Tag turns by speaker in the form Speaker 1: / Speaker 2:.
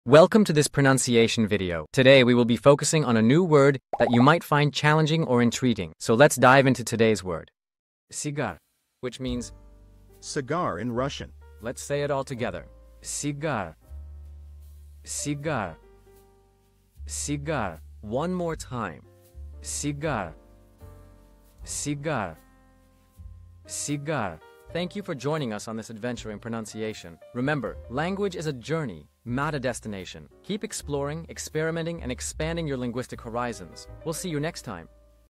Speaker 1: Welcome to this pronunciation video. Today we will be focusing on a new word that you might find challenging or intriguing. So let's dive into today's word. Cigar, which means
Speaker 2: cigar in Russian.
Speaker 1: Let's say it all together. Cigar. Cigar. Cigar. One more time. Cigar. Cigar. Cigar. Thank you for joining us on this adventure in pronunciation. Remember, language is a journey, not a destination. Keep exploring, experimenting, and expanding your linguistic horizons. We'll see you next time.